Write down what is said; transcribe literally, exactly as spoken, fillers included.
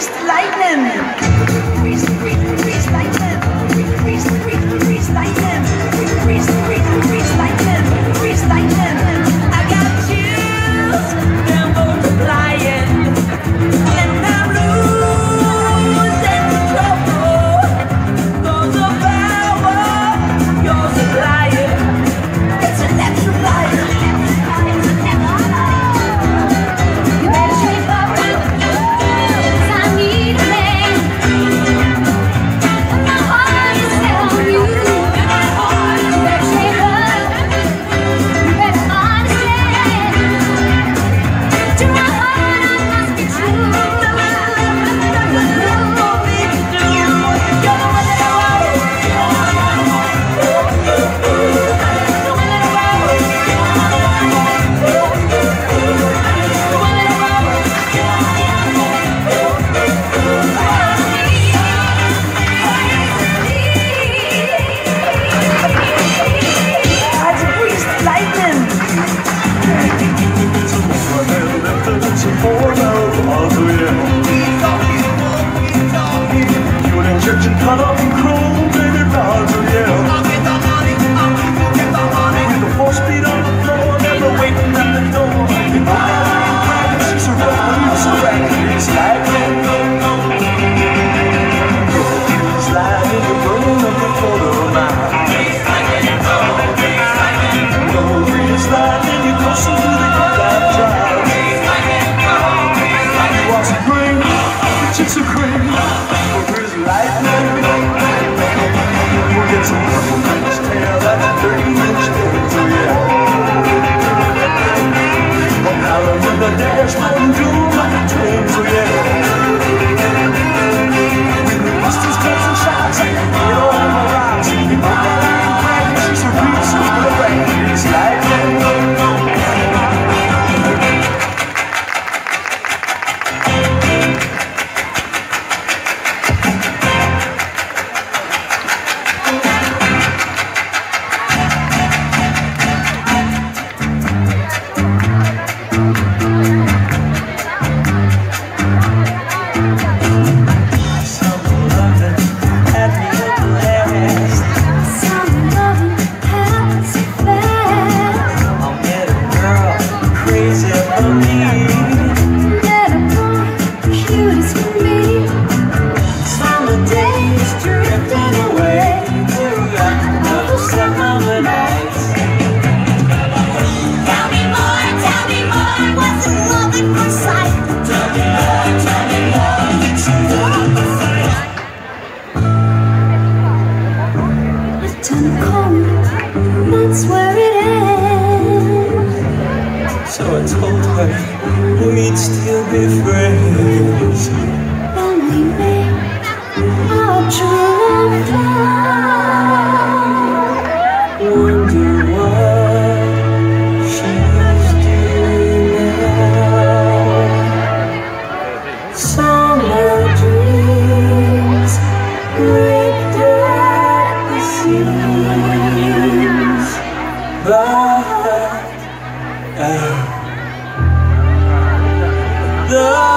greased lightning. Greased, greased, greased lightning. Greased, greased, greased lightning. Greased, greased, greased lightning. Greased lightning. I got chills, they're multiplying, and I'm losing control. Goes the power you're supplying. It's electrifying. You better shape up, 'cause I need a man. My heart is set on you. You better shape up. You better understand. To my heart, I must be true. Look for me to do. You're the one that I want. The one that I want. The one that I want. I just greased lightning. Injection cut off and chrome, baby, rods, oh yeah. I'll get the money, I'll get the money. With the four speed on the floor, never waiting at the door. You know that she's a revolution, it's lightning. It's lightning, you're burning up the quarter of a mile. It's lightning, no, it's lightning, you're closer to the goddamn trial. It's lightning, you want some green, the chicks are cream. Lightning, we'll get some purple French tail, that's a thirty inch things, oh yeah. One holler with the dashboard, do like a twins, oh yeah. With the pistols, cuts and shots, I can get on the rocks. You know that I'm crazy, she's a real super rain, it's lightning. That's where it ends. So I told her we'd still be friends. Then we made our true love. Wonder what she's doing now. Summer dreams ripped at the seams. But, uh, the